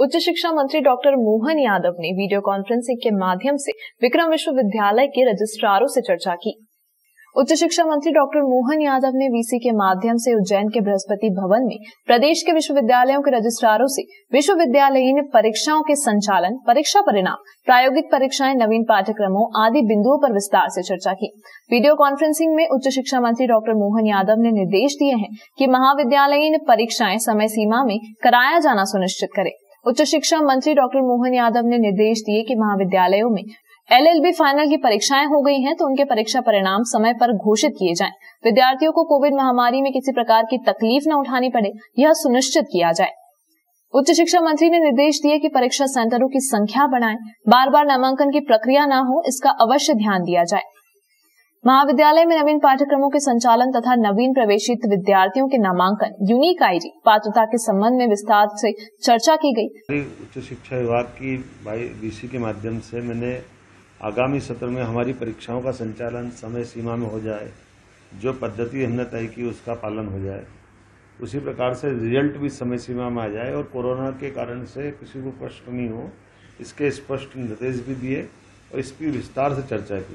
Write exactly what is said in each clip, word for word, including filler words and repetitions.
उच्च शिक्षा मंत्री डॉक्टर मोहन यादव ने वीडियो कॉन्फ्रेंसिंग के माध्यम से विक्रम विश्वविद्यालय के रजिस्ट्रारों से चर्चा की। उच्च शिक्षा मंत्री डॉक्टर मोहन यादव ने वीसी के माध्यम से उज्जैन के बृहस्पति भवन में प्रदेश के विश्वविद्यालयों के रजिस्ट्रारों से विश्वविद्यालयीन परीक्षाओं के संचालन, परीक्षा परिणाम, प्रायोगिक परीक्षाएं, नवीन पाठ्यक्रमों आदि बिंदुओं पर विस्तार से चर्चा की। वीडियो कॉन्फ्रेंसिंग में उच्च शिक्षा मंत्री डॉक्टर मोहन यादव ने निर्देश दिए हैं कि महाविद्यालयीन परीक्षाएं समय सीमा में कराया जाना सुनिश्चित करें। उच्च शिक्षा मंत्री डॉक्टर मोहन यादव ने निर्देश दिए कि महाविद्यालयों में एलएलब फाइनल की परीक्षाएं हो गई हैं तो उनके परीक्षा परिणाम समय पर घोषित किए जाएं। विद्यार्थियों को कोविड महामारी में किसी प्रकार की तकलीफ न उठानी पड़े, यह सुनिश्चित किया जाए। उच्च शिक्षा मंत्री ने निर्देश दिए कि परीक्षा सेंटरों की संख्या बढ़ाएं, बार बार नामांकन की प्रक्रिया न हो, इसका अवश्य ध्यान दिया जाए। महाविद्यालय में नवीन पाठ्यक्रमों के संचालन तथा नवीन प्रवेशित विद्यार्थियों के नामांकन, यूनिक आईडी, पात्रता के संबंध में विस्तार से चर्चा की गई। उच्च शिक्षा विभाग की वीसी के माध्यम से मैंने आगामी सत्र में हमारी परीक्षाओं का संचालन समय सीमा में हो जाए, जो पद्धति हमने तय की उसका पालन हो जाए, उसी प्रकार से रिजल्ट भी समय सीमा में आ जाए और कोरोना के कारण से किसी को कष्ट नहीं हो, इसके स्पष्ट निर्देश भी दिए और इसकी विस्तार से चर्चा की।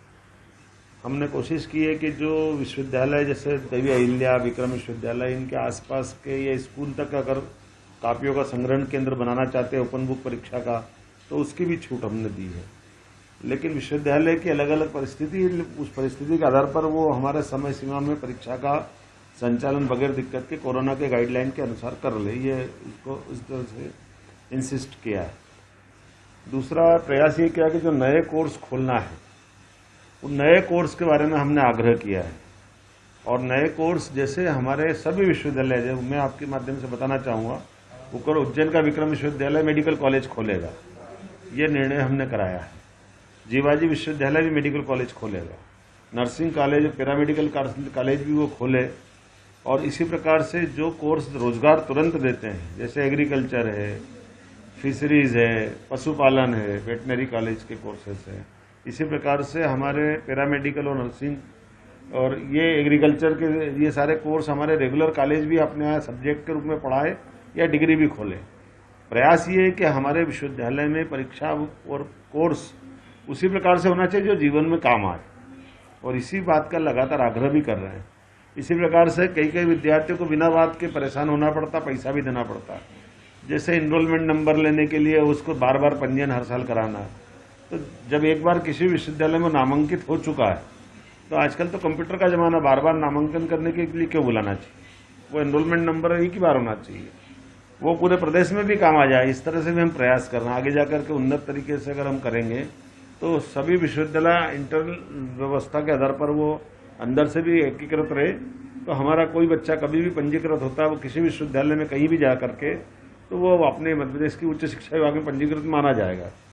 हमने कोशिश की है कि जो विश्वविद्यालय जैसे देवी अहिल्या, विक्रम विश्वविद्यालय, इनके आसपास के या स्कूल तक अगर कापियों का संग्रहण केंद्र बनाना चाहते हैं ओपन बुक परीक्षा का, तो उसकी भी छूट हमने दी है। लेकिन विश्वविद्यालय की अलग अलग परिस्थिति, उस परिस्थिति के आधार पर वो हमारे समय सीमा में परीक्षा का संचालन बगैर दिक्कत के कोरोना के गाइडलाइन के अनुसार कर ले, ये इसको इस तरह से इंसिस्ट किया है। दूसरा प्रयास ये किया कि जो नए कोर्स खोलना है उन नए कोर्स के बारे में हमने आग्रह किया है और नए कोर्स जैसे हमारे सभी विश्वविद्यालय, मैं आपके माध्यम से बताना चाहूँगा, ऊपर उज्जैन का विक्रम विश्वविद्यालय मेडिकल कॉलेज खोलेगा, ये निर्णय हमने कराया है। जीवाजी विश्वविद्यालय भी मेडिकल कॉलेज खोलेगा, नर्सिंग कॉलेज, पैरामेडिकल कॉलेज भी वो खोले। और इसी प्रकार से जो कोर्स रोजगार तुरंत देते हैं, जैसे एग्रीकल्चर है, फिशरीज है, पशुपालन है, वेटनरी कॉलेज के कोर्सेस हैं, इसी प्रकार से हमारे पैरामेडिकल और नर्सिंग और ये एग्रीकल्चर के ये सारे कोर्स हमारे रेगुलर कॉलेज भी अपने यहाँ सब्जेक्ट के रूप में पढ़ाए या डिग्री भी खोले। प्रयास ये है कि हमारे विश्वविद्यालय में परीक्षा और कोर्स उसी प्रकार से होना चाहिए जो जीवन में काम आए, और इसी बात का लगातार आग्रह भी कर रहे हैं। इसी प्रकार से कई कई विद्यार्थियों को बिना बात के परेशान होना पड़ता, पैसा भी देना पड़ता। जैसे इनरोलमेंट नंबर लेने के लिए उसको बार बार पंजीयन हर साल कराना है, तो जब एक बार किसी विश्वविद्यालय में नामांकित हो चुका है तो आजकल तो कंप्यूटर का जमाना, बार बार नामांकन करने के लिए क्यों बुलाना चाहिए? वो एनरोलमेंट नंबर एक ही बार होना चाहिए, वो पूरे प्रदेश में भी काम आ जाए। इस तरह से भी हम प्रयास कर रहे हैं। आगे जाकर के उन्नत तरीके से अगर हम करेंगे तो सभी विश्वविद्यालय इंटरनल व्यवस्था के आधार पर वो अंदर से भी एकीकृत रहे, तो हमारा कोई बच्चा कभी भी पंजीकृत होता है वो किसी विश्वविद्यालय में कहीं भी जा करके, तो वो अपने मध्य प्रदेश की उच्च शिक्षा विभाग में पंजीकृत माना जाएगा।